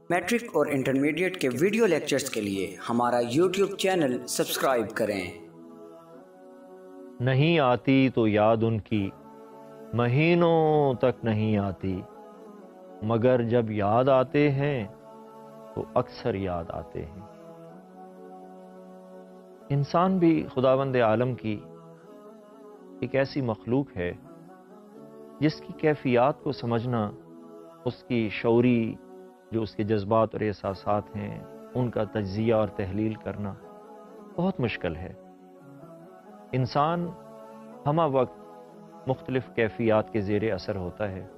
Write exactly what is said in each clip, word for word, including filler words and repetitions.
Matric اور intermediate کے video lectures کے لیے ہمارا یوٹیوب چینل سبسکرائب کریں۔ نہیں آتی تو یاد ان کی مہینوں تک نہیں آتی، مگر جب یاد آتے ہیں تو اکثر یاد آتے ہیں۔ انسان بھی خداوند عالم کی ایک ایسی مخلوق ہے جس کی کیفیات کو سمجھنا، اس کی شعوری جو اس کے جذبات اور احساسات ہیں ان کا تجزیہ اور تحلیل کرنا بہت مشکل ہے۔ انسان ہمہ وقت مختلف کیفیات کے زیر اثر ہوتا ہے۔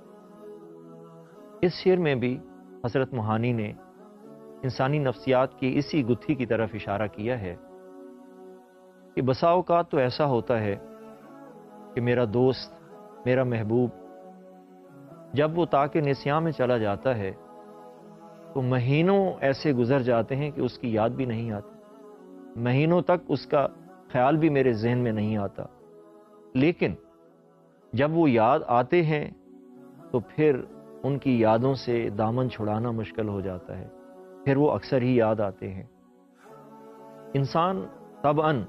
اس شعر میں بھی حضرت موہانی نے انسانی نفسیات کی اسی گتھی کی طرف اشارہ کیا ہے کہ بسا اوقات تو ایسا ہوتا ہے کہ میرا دوست، میرا محبوب جب وہ تاکہ نسیاں میں چلا جاتا ہے تو مہینوں ایسے گزر جاتے ہیں کہ اس کی یاد بھی نہیں آتی، مہینوں تک اس کا خیال بھی میرے ذہن میں نہیں آتا، لیکن جب وہ یاد آتے ہیں تو پھر ان کی یادوں سے دامن چھڑانا مشکل ہو جاتا ہے، پھر وہ اکثر ہی یاد آتے ہیں۔ انسان طبعاً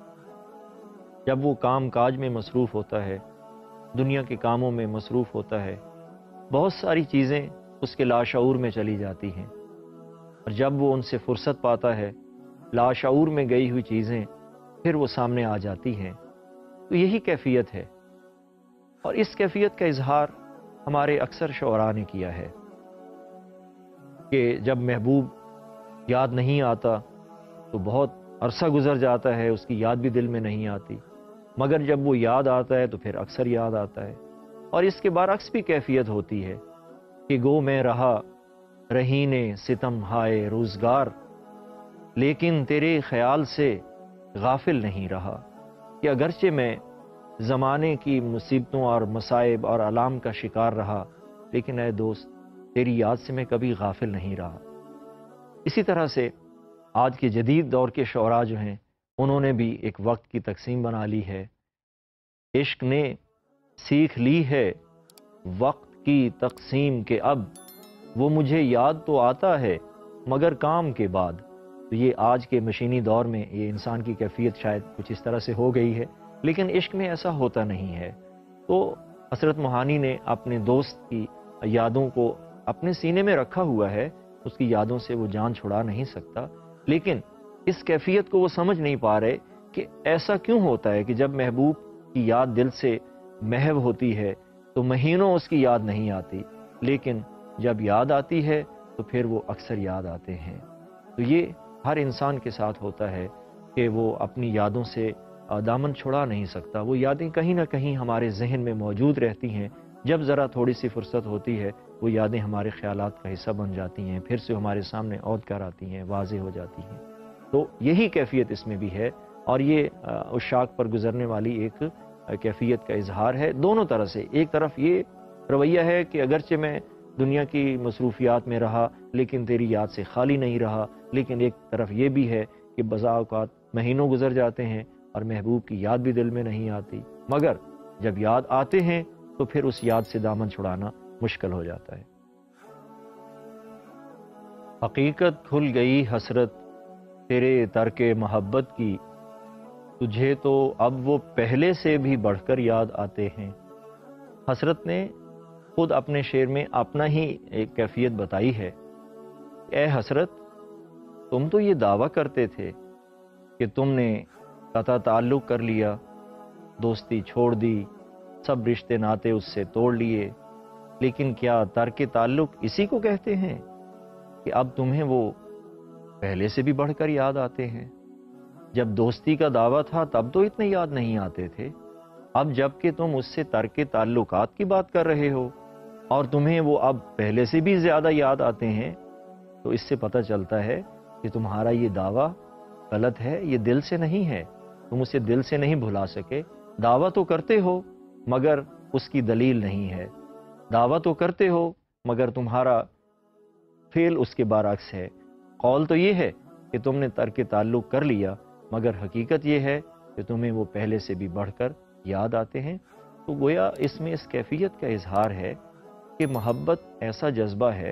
جب وہ کام کاج میں مصروف ہوتا ہے، دنیا کے کاموں میں مصروف ہوتا ہے، بہت ساری چیزیں اس کے لاشعور میں چلی جاتی ہیں، اور جب وہ ان سے فرصت پاتا ہے لاشعور میں گئی ہوئی چیزیں پھر وہ سامنے آ جاتی ہیں۔ تو یہی کیفیت ہے، اور اس کیفیت کا اظہار ہمارے اکثر شعراء نے کیا ہے کہ جب محبوب یاد نہیں آتا تو بہت عرصہ گزر جاتا ہے، اس کی یاد بھی دل میں نہیں آتی، مگر جب وہ یاد آتا ہے تو پھر اکثر یاد آتا ہے۔ اور اس کے برعکس بھی کیفیت ہوتی ہے کہ گو میں رہا رہین ستم ہائے روزگار، لیکن تیرے خیال سے غافل نہیں رہا، کہ اگرچہ میں زمانے کی مصیبتوں اور مصائب اور آلام کا شکار رہا، لیکن اے دوست تیری یاد سے میں کبھی غافل نہیں رہا۔ اسی طرح سے آج کے جدید دور کے شعراء جو ہیں انہوں نے بھی ایک وقت کی تقسیم بنا لی ہے۔ عشق نے سیکھ لی ہے وقت کی تقسیم کے اب، وہ مجھے یاد تو آتا ہے مگر کام کے بعد۔ تو یہ آج کے مشینی دور میں یہ انسان کی کیفیت شاید کچھ اس طرح سے ہو گئی ہے، لیکن عشق میں ایسا ہوتا نہیں ہے۔ تو حضرت موہانی نے اپنے دوست کی یادوں کو اپنے سینے میں رکھا ہوا ہے، اس کی یادوں سے وہ جان چھڑا نہیں سکتا، لیکن اس کیفیت کو وہ سمجھ نہیں پا رہے کہ ایسا کیوں ہوتا ہے کہ جب محبوب کی یاد دل سے محو ہوتی ہے تو مہینوں اس کی یاد نہیں آتی، لیکن جب یاد آتی ہے تو پھر وہ اکثر یاد آتے ہیں۔ تو یہ ہر انسان کے ساتھ ہوتا ہے کہ وہ اپنی یادوں سے دامن چھڑا نہیں سکتا، وہ یادیں کہیں نہ کہیں ہمارے ذہن میں موجود رہتی ہیں، جب ذرا تھوڑی سی فرصت ہوتی ہے وہ یادیں ہمارے خیالات کا حصہ بن جاتی ہیں، پھر سے ہمارے سامنے عود کر آتی ہیں، واضح ہو جاتی ہیں۔ تو یہی کیفیت اس میں بھی ہے، اور یہ عشاق پر گزرنے والی ایک کیفیت کا اظہار ہے دونوں طرح سے۔ ایک طرف یہ رویہ ہے کہ اگرچہ میں دنیا کی مصروفیات میں رہا لیکن تیری یاد سے خالی نہیں رہا، لیکن ایک طرف یہ بھی ہے کہ بسا اوقات مہینوں گزر جاتے ہیں اور محبوب کی یاد بھی دل میں نہیں آتی، مگر جب یاد آتے ہیں تو پھر اس یاد سے دامن چھڑانا مشکل ہو جاتا ہے۔ حقیقت کھل گئی حسرت تیرے ترک محبت کی، تجھے تو اب وہ پہلے سے بھی بڑھ کر یاد آتے ہیں۔ حسرت نے خود اپنے شعر میں اپنا ہی ایک کیفیت بتائی ہے۔ اے حسرت، تم تو یہ دعویٰ کرتے تھے کہ تم نے قطع تعلق کر لیا، دوستی چھوڑ دی، سب رشتے ناتے اس سے توڑ لیے، لیکن کیا ترک تعلق اسی کو کہتے ہیں کہ اب تمہیں وہ پہلے سے بھی بڑھ کر یاد آتے ہیں؟ جب دوستی کا دعویٰ تھا تب تو اتنے یاد نہیں آتے تھے، اب جب کہ تم اس سے ترک تعلقات کی بات کر رہے ہو اور تمہیں وہ اب پہلے سے بھی زیادہ یاد آتے ہیں، تو اس سے پتہ چلتا ہے کہ تمہارا یہ دعویٰ غلط ہے، یہ دل سے نہیں ہے، تم اسے دل سے نہیں بھلا سکے۔ دعویٰ تو کرتے ہو مگر اس کی دلیل نہیں ہے، دعویٰ تو کرتے ہو مگر تمہارا فعل اس کے برعکس ہے۔ قول تو یہ ہے کہ تم نے ترک تعلق کر لیا، مگر حقیقت یہ ہے کہ تمہیں وہ پہلے سے بھی بڑھ کر یاد آتے ہیں۔ تو گویا اس میں اس کیفیت کا اظہار ہے کہ محبت ایسا جذبہ ہے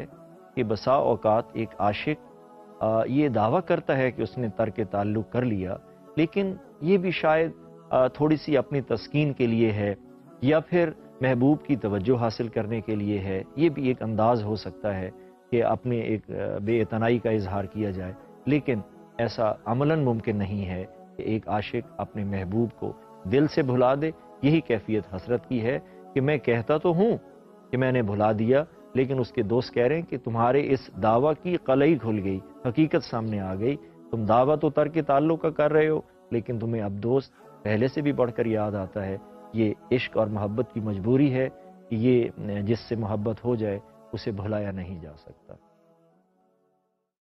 کہ بسا اوقات ایک عاشق یہ دعویٰ کرتا ہے کہ اس نے ترک تعلق کر لیا، لیکن یہ بھی شاید تھوڑی سی اپنی تسکین کے لیے ہے یا پھر محبوب کی توجہ حاصل کرنے کے لیے ہے۔ یہ بھی ایک انداز ہو سکتا ہے کہ اپنے ایک بے اعتنائی کا اظہار کیا جائے، لیکن ایسا عملاً ممکن نہیں ہے کہ ایک عاشق اپنے محبوب کو دل سے بھلا دے۔ یہی کیفیت حسرت کی ہے کہ میں کہتا تو ہوں کہ میں نے بھلا دیا، لیکن اس کے دوست کہہ رہے ہیں کہ تمہارے اس دعویٰ کی قلعی کھل گئی، حقیقت سامنے آ گئی، تم دعویٰ تو ترک تعلق کا کر رہے ہو، لیکن تمہیں اب دوست پہلے سے بھی بڑھ کر یاد آتا ہے۔ یہ عشق اور محبت کی مجبوری ہے کہ یہ جس سے محبت ہو جائے اسے بھلایا نہیں جا سکتا۔